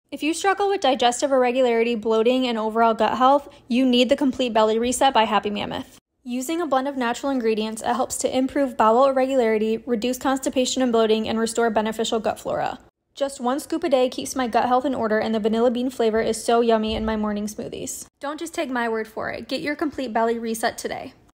If you struggle with digestive irregularity, bloating, and overall gut health, you need the Complete Belly Reset by Happy Mammoth. Using a blend of natural ingredients, it helps to improve bowel irregularity, reduce constipation and bloating, and restore beneficial gut flora. Just 1 scoop a day keeps my gut health in order, and the vanilla bean flavor is so yummy in my morning smoothies. Don't just take my word for it. Get your Complete Belly Reset today.